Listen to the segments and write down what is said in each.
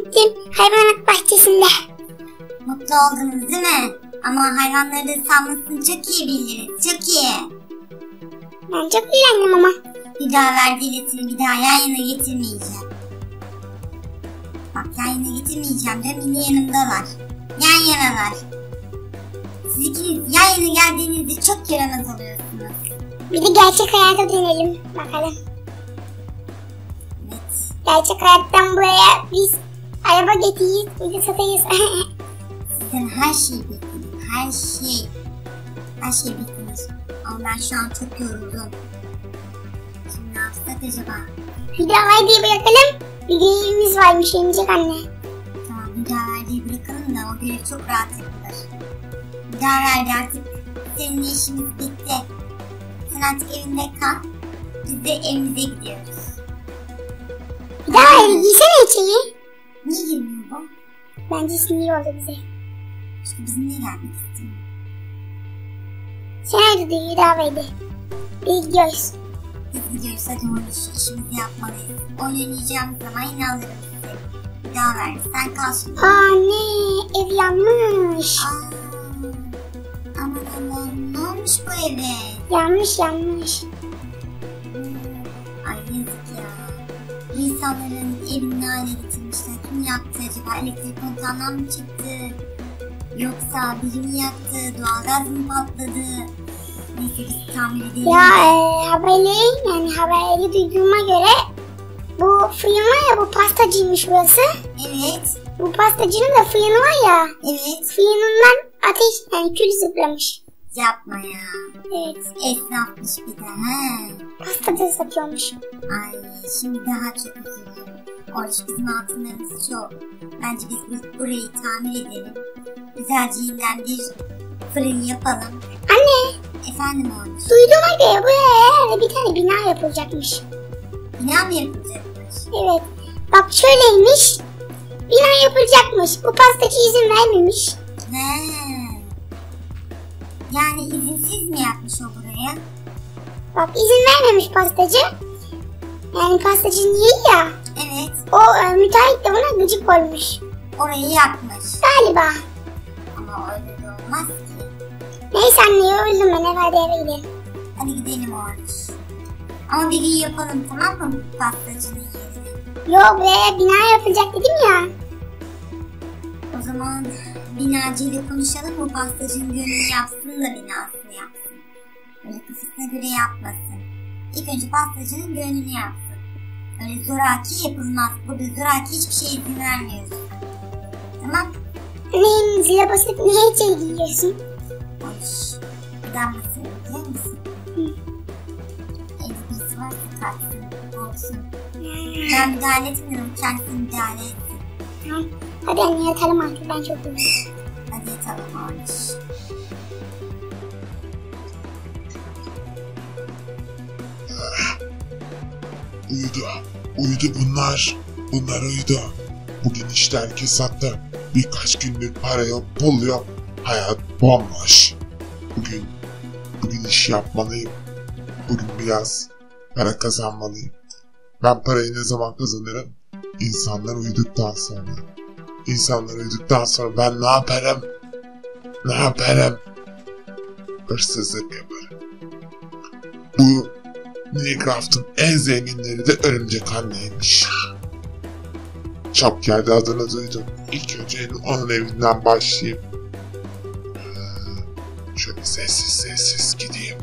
gittim hayvanat bahçesinde. Mutlu oldunuz değil mi? Ama hayvanları salmasını çok iyi bildiniz. Çok iyi. Ben çok eğlendim ama. Bir daha verdiğiyle seni bir daha yan yana getirmeyeceğim. Bak yan yana getirmeyeceğim diyorum, yine yanımdalar. Yan yanalar. Siz ikiniz yan yana geldiğinizde çok yaramaz oluyorsunuz. Bir de gerçek hayata dönelim bakalım. Evet. Gerçek hayattan buraya biz araba getiririz, bir de satayız. Sizden her şey beklenir. Her şey. Her şey beklenir. Ama ben şu an çok yoruldum. Şimdi ne yapsak acaba? Hüdaverdi'yi bırakalım. Bir görevimiz varmış, yemeyecek anne. Tamam, Hüdaverdi'yi bırakalım da o görev çok rahat yapılır. Hüdaverdi, artık seninle işimiz bitti. Sen artık evinde kal. Biz de evimize gidiyoruz. Hüdaverdi giysene içeri. Niye girmiyor bu? Bence sinir oldu bize. Çünkü bizimle gelmek istiyor. Sen hadi de Hüdaverdi. Biz gidiyoruz. Biz gidiyoruz, hadi oğlum, işimizi yapmalıyız. Oynayacağımız zaman yine alırım sizi. Hüdaverdi, sen kal şimdi. Anne, ev yanmış. Aman Allah'ım, ne olmuş bu eve? Yanmış. Ay yazık ya. İnsanların evini hale getirmişler. Kim yaptı acaba? Elektrik kontağından mı çıktı? Yoksa biri mi yaktı? Doğalgaz mı patladı? Neyse biz tamir edelim. Ya haberleri duyduğuma göre bu fırın var ya, bu pastacıymış burası. Evet. Bu pastacının da fırını var ya. Evet. Fırınından ateş kül zıplamış. Yapma ya. Evet. Esnafmış bir de. He. Pasta da satıyormuş. Ay şimdi daha çok üzüldüm. Orçun, bizim altınlarımız çok. Bence biz burayı tamir edelim. Güzelce yeniden bir fırın yapalım. Anne. Efendim Orçun? Duyduğuma göre buraya bir tane bina yapılacakmış. Bina mı yapılacakmış? Evet. Bak şöyleymiş. Bina yapılacakmış. Bu pastacı izin vermemiş. He. Yani izinsiz mi yapmış o buraya? Bak izin vermemiş pastacı. Yani pastacı niye ya? Evet. O müteahhit de buna gıcık olmuş. Orayı yapmış. Galiba. Ama öyle de olmaz ki. Neyse anne, yoruldum ben, hadi eve gidelim. Hadi gidelim Orçun. Ama bir gün yapalım, tamam mı, pastacının yerini? Yok be, bina yapılacak dedim ya. O zaman binacıyla konuşalım, bu pastacının gönlünü yapsın da binasını yapsın. Öyle kafasına göre yapmasın. İlk önce pastacının gönlünü yapsın. Öyle zoraki yapılmaz. Burada zoraki hiçbir şeye izin vermiyoruz. Tamam? Anne, zile basıp niye içeri giyiyorsun? Hoş. Neden basıyorum biliyor musun? Hı. Evde birisi varsa kaçsın, olsun. Ben müdahale etmiyorum, kendisi müdahale etsin. Tamam. Hadi anne yatalım artık, ben çok uyudum. Hadi yatalım Orç. Uyudu bunlar. Bunlar uyudu. Bugün işler kesatta. Birkaç günlük para yok, pul yok. Hayat bomboş. Bugün iş yapmalıyım. Bugün biraz para kazanmalıyım. Ben parayı ne zaman kazanırım? İnsanlar uyuduktan sonra. İnsanlar uyuduktan sonra ben ne yaparım? Ne yaparım? Hırsızlık yaparım. Bu Minecraft'ın en zenginleri de örümcek anneymiş. Çok geldi adını duydum. İlk önce onun evinden başlayayım. Şöyle sessiz gideyim.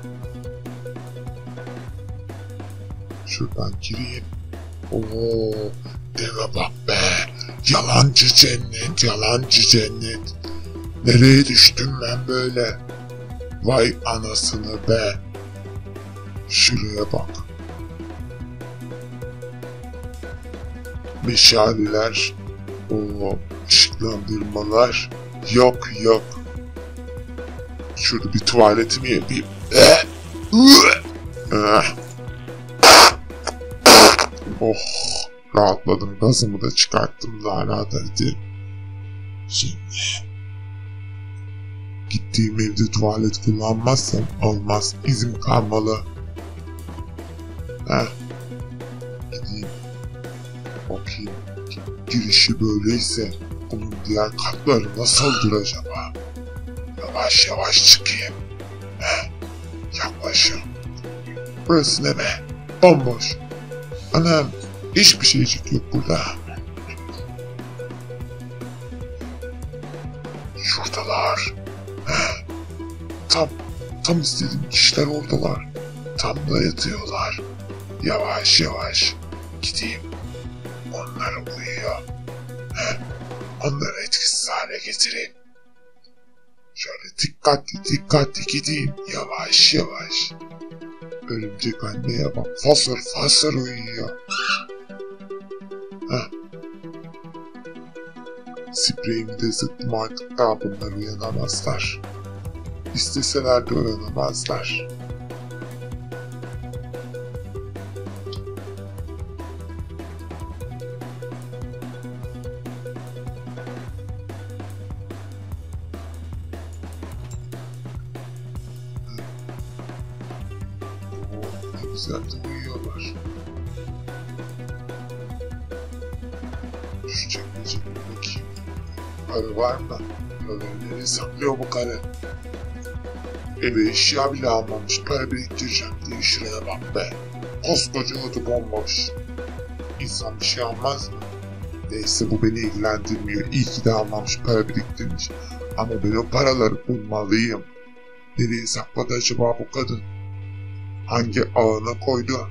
Şuradan gireyim. Oo, deve bak be. Yalancı cennet. Nereye düştüm ben böyle? Vay anasını be. Şuraya bak. Meşaleler. O ışıklandırmalar. Yok. Şurada bir tuvaletimi yapayım. Oh, rahatladım. Gazımı da çıkarttım. Daha rahat edeyim. Şimdi gittiğim evde tuvalet kullanmazsam olmaz. İzim kalmalı. Gideyim. Bakayım. Girişi böyleyse bunun diğer katları nasıldır acaba? Yavaş yavaş çıkayım. Yaklaşım. Burası ne be? Bomboş. Anam, hiçbir şeycik yok burada. Şuradalar. Tam istediğim kişiler oradalar. Tam da yatıyorlar. Yavaş yavaş gideyim. Onlar uyuyor. Onları etkisiz hale getireyim. Şöyle dikkatli gideyim. Yavaş yavaş. Örümcek anneye bak. Fasır uyuyor. Spreyimi de sıktım artık, daha bunlar uyanamazlar. İsteseler de uyanamazlar. Ne güzel de uyuyorlar. Şu çekmeceye bir bakayım. Para var mı? Paraları nereye saklıyor bu karı? Eve eşya bile almamış, para biriktireceğim diye şuraya bak be. Koskoca oda bomboş. İnsan bir şey almaz mı? Neyse, bu beni ilgilendirmiyor. İyi ki de almamış, para biriktirmiş. Ama ben o paraları bulmalıyım. Nereye sakladı acaba bu kadın? Hangi ağına koydu?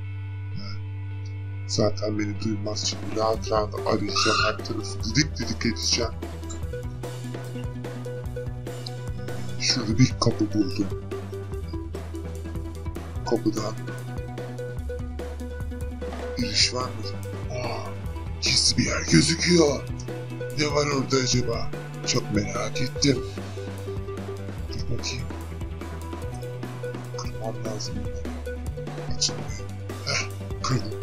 Zaten beni duymaz, şimdi rahat arayacağım, her tarafı didik edeceğim. Şurada bir kapı buldum. Kapıdan giriş var mı? Gizli bir yer gözüküyor. Ne var orada acaba? Çok merak ettim. Dur bakayım. Kırmam lazım. Açılmıyor. Kırdım.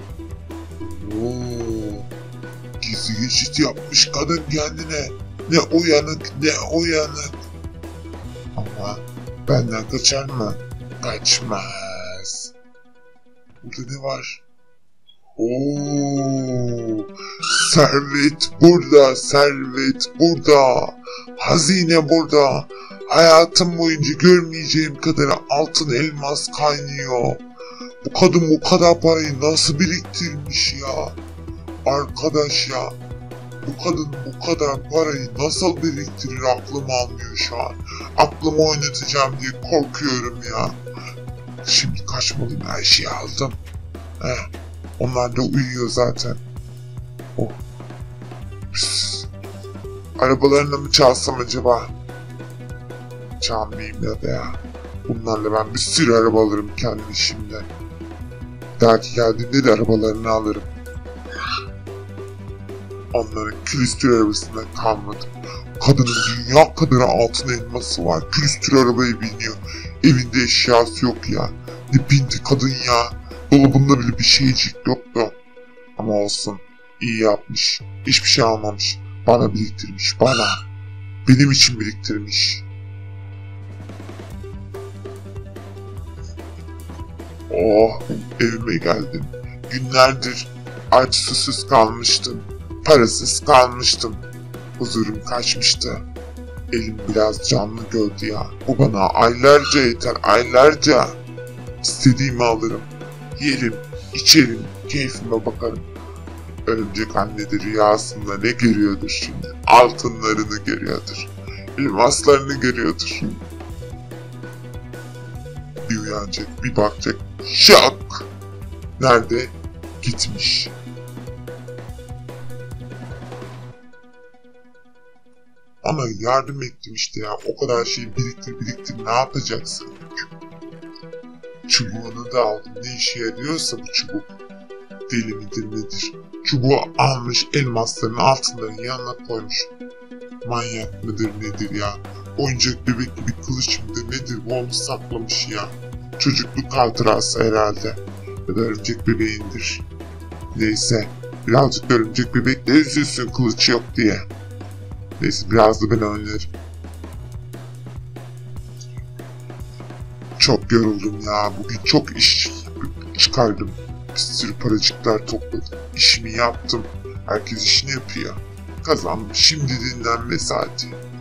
Gizli geçit yapmış kadın kendine. Ne uyanık. Ama benden kaçar mı? Kaçmaz. Burada ne var? Servet burada. Hazine burada. Hayatım boyunca görmeyeceğim kadar altın elmas kaynıyor. Bu kadın bu kadar parayı nasıl biriktirmiş ya? Arkadaş ya. Bu kadın bu kadar parayı nasıl biriktirir, aklım almıyor şu an. Aklımı oynatacağım diye korkuyorum ya. Şimdi kaçmalıyım, her şeyi aldım. Onlar da uyuyor zaten. Arabalarını mı çalsam acaba? Çalmayayım ya. Bunlarla ben bir sürü araba alırım kendime şimdi. Belki geldiğimde de arabalarını alırım. Onların külüstür arabasından kalmadım. Kadının dünya kadar altın elması var. Külüstür arabayı biniyor. Evinde eşyası yok ya. Ne bindi kadın ya. Dolabında bile bir şeycik yoktu. Ama olsun. İyi yapmış. Hiçbir şey almamış. Bana biriktirmiş. Bana. Benim için biriktirmiş. Evime geldim. Günlerdir aç susuz kalmıştım. Parasız kalmıştım. Huzurum kaçmıştı. Elim biraz canlı gördü ya. Bu bana aylarca yeter, aylarca. İstediğimi alırım. Yerim, içerim, keyfime bakarım. Örümcek anne de rüyasında ne görüyordur şimdi? Altınlarını görüyordur. Elmaslarını görüyordur. Bir uyanacak, bir bakacak. Şak! Nerede? Gitmiş. Ama yardım ettim işte ya. O kadar şeyi biriktir ne yapacaksın? Çubuğunu da aldım. Ne işe yarıyorsa bu çubuk. Deli midir nedir? Çubuğu almış, elmasların altınların yanına koymuş. Manyak mıdır nedir ya? Oyuncak bebek gibi kılıç mıdır nedir? Bu onu saklamış ya. Çocukluk hatırası herhalde. Ya da örümcek bebeğindir. Neyse. Birazcık örümcek bebek de üzülsün kılıç yok diye. Neyse, biraz da ben oynarım. Çok yoruldum ya. Bugün çok iş çıkardım. Bir sürü paracıklar topladım. İşimi yaptım. Herkes işini yapıyor. Kazan şimdi dinlenme saati.